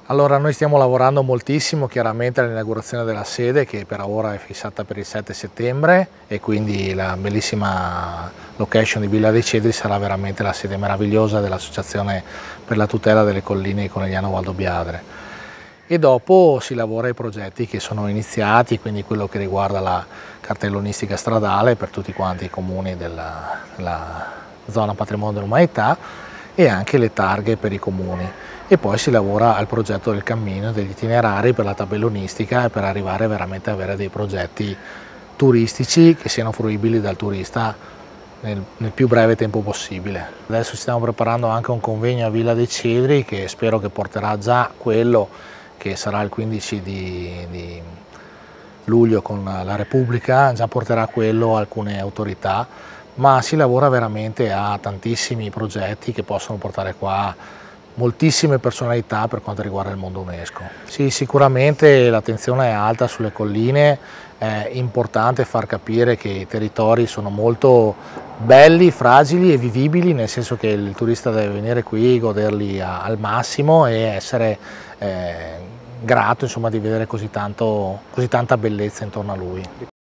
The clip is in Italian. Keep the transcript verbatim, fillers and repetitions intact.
Allora, noi stiamo lavorando moltissimo chiaramente all'inaugurazione della sede, che per ora è fissata per il sette settembre, e quindi la bellissima location di Villa dei Cedri sarà veramente la sede meravigliosa dell'Associazione per la tutela delle colline di Conegliano Valdobbiadre. E dopo si lavora ai progetti che sono iniziati, quindi quello che riguarda la cartellonistica stradale per tutti quanti i comuni della, della zona patrimonio dell'umanità, e anche le targhe per i comuni. E poi si lavora al progetto del cammino, degli itinerari per la tabellonistica e per arrivare veramente ad avere dei progetti turistici che siano fruibili dal turista nel, nel più breve tempo possibile. Adesso stiamo preparando anche un convegno a Villa dei Cedri che spero che porterà già quello che sarà il quindici di, di luglio con la Repubblica, già porterà quello alcune autorità, ma si lavora veramente a tantissimi progetti che possono portare qua moltissime personalità per quanto riguarda il mondo UNESCO. Sì, sicuramente l'attenzione è alta sulle colline, è importante far capire che i territori sono molto belli, fragili e vivibili, nel senso che il turista deve venire qui, goderli a, al massimo e essere eh, grato, insomma, di vedere così, tanto, così tanta bellezza intorno a lui.